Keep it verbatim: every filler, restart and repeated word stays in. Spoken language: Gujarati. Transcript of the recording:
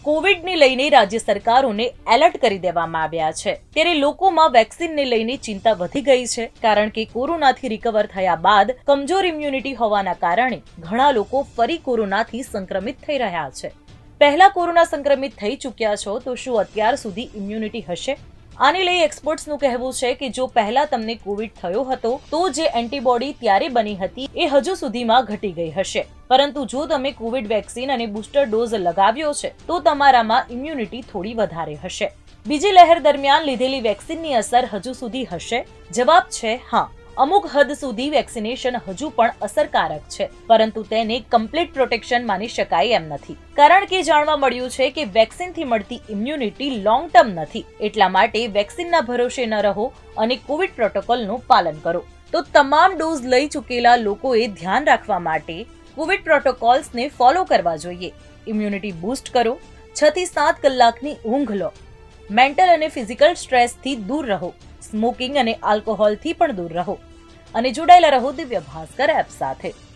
કોવિડને લઈને રાજ્ય સરકારોને એલર્ટ કરી દેવામાં આવ્યા છે। ત્યારે લોકોમાં વેક્સિનને લઈને ચિંતા વધી ગઈ છે, કારણ કે કોરોનાથી રિકવર થયા બાદ કમજોર ઇમ્યુનિટી હોવાના કારણે ઘણા લોકો ફરી કોરોનાથી સંક્રમિત થઈ રહ્યા છે। પહેલા કોરોના સંક્રમિત થઈ ચૂક્યા છો તો શું અત્યાર સુધી ઇમ્યુનિટી હશે? આને લઈ એક્સપર્ટ્સનું કહેવું છે કે જો પહેલા તમને કોવિડ થયો હતો તો જે એન્ટીબોડી ત્યારે બની હતી એ હજુ સુધીમાં ઘટી ગઈ હશે, પરંતુ જો તમે કોવિડ વેક્સિન અને બૂસ્ટર ડોઝ લગાવ્યો છે તો તમારામાં ઇમ્યુનિટી થોડી વધારે હશે। બીજી લહેર દરમિયાન લીધેલી વેક્સિનની અસર હજુ સુધી હશે? જવાબ છે હા। અમુક હદ સુધી વેક્સિનેશન હજુ પણ અસરકારક છે, પરંતુ તેને કમ્પ્લીટ પ્રોટેક્શન માની શકાય એમ નથી, કારણ કે જાણવા મળ્યું છે કે વેક્સિનથી મળતી ઇમ્યુનિટી લોંગ ટર્મ નથી। એટલા માટે વેક્સિનના ભરોસે ન રહો અને કોવિડ પ્રોટોકોલનું પાલન કરો। તો તમામ ડોઝ લઈ ચૂકેલા લોકોએ ધ્યાન રાખવા માટે કોવિડ પ્રોટોકોલ્સને ફોલો કરવા જોઈએ। ઇમ્યુનિટી બૂસ્ટ કરો, છ થી સાત કલાકની ઊંઘ લો, મેન્ટલ અને ફિઝિકલ સ્ટ્રેસથી દૂર રહો, સ્મોકિંગ અને આલ્કોહોલથી પણ દૂર રહો અને જોડાયેલા રહો દિવ્ય ભાસ્કર એપ સાથે।